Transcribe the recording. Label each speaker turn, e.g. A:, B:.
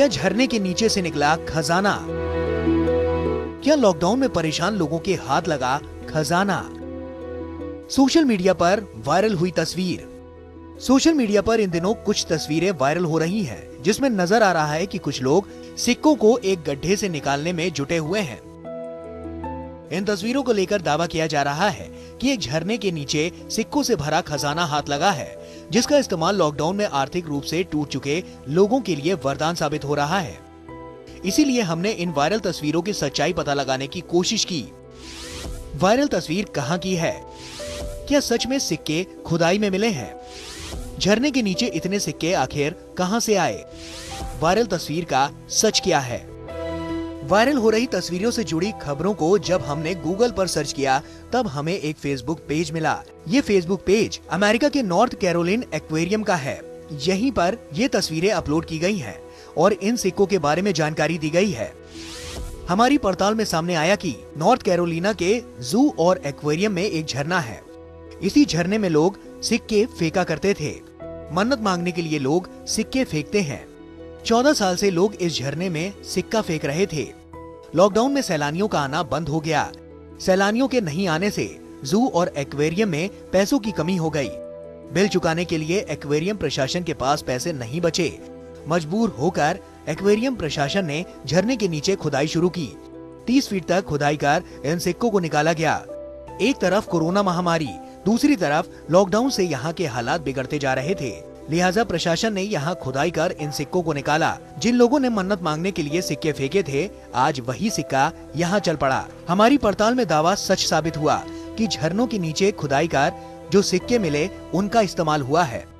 A: क्या झरने के नीचे से निकला खजाना? क्या लॉकडाउन में परेशान लोगों के हाथ लगा खजाना? सोशल मीडिया पर वायरल हुई तस्वीर। सोशल मीडिया पर इन दिनों कुछ तस्वीरें वायरल हो रही हैं, जिसमें नजर आ रहा है कि कुछ लोग सिक्कों को एक गड्ढे से निकालने में जुटे हुए हैं। इन तस्वीरों को लेकर दावा किया जा रहा है कि एक झरने के नीचे सिक्कों से भरा खजाना हाथ लगा है, जिसका इस्तेमाल लॉकडाउन में आर्थिक रूप से टूट चुके लोगों के लिए वरदान साबित हो रहा है। इसीलिए हमने इन वायरल तस्वीरों की सच्चाई पता लगाने की कोशिश की। वायरल तस्वीर कहां की है? क्या सच में सिक्के खुदाई में मिले हैं? झरने के नीचे इतने सिक्के आखिर कहां से आए? वायरल तस्वीर का सच क्या है? वायरल हो रही तस्वीरों से जुड़ी खबरों को जब हमने गूगल पर सर्च किया, तब हमें एक फेसबुक पेज मिला। ये फेसबुक पेज अमेरिका के नॉर्थ कैरोलिन एक्वेरियम का है। यहीं पर ये तस्वीरें अपलोड की गई हैं और इन सिक्कों के बारे में जानकारी दी गई है। हमारी पड़ताल में सामने आया कि नॉर्थ कैरोलिना के जू और एक्वेरियम में एक झरना है। इसी झरने में लोग सिक्के फेंका करते थे। मन्नत मांगने के लिए लोग सिक्के फेंकते हैं। 14 साल से लोग इस झरने में सिक्का फेंक रहे थे। लॉकडाउन में सैलानियों का आना बंद हो गया। सैलानियों के नहीं आने से जू और एक्वेरियम में पैसों की कमी हो गई। बिल चुकाने के लिए एक्वेरियम प्रशासन के पास पैसे नहीं बचे। मजबूर होकर एक्वेरियम प्रशासन ने झरने के नीचे खुदाई शुरू की। 30 फीट तक खुदाई कर इन सिक्कों को निकाला गया। एक तरफ कोरोना महामारी, दूसरी तरफ लॉकडाउन से यहाँ के हालात बिगड़ते जा रहे थे। लिहाजा प्रशासन ने यहाँ खुदाई कर इन सिक्कों को निकाला। जिन लोगों ने मन्नत मांगने के लिए सिक्के फेंके थे, आज वही सिक्का यहाँ चल पड़ा। हमारी पड़ताल में दावा सच साबित हुआ कि झरनों के नीचे खुदाई कर जो सिक्के मिले, उनका इस्तेमाल हुआ है।